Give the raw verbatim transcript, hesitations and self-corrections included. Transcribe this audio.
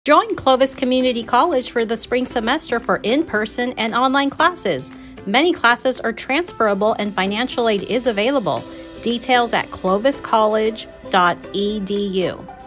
Join Clovis Community College for the spring semester for in-person and online classes. Many classes are transferable and financial aid is available. Details at clovis college dot e d u.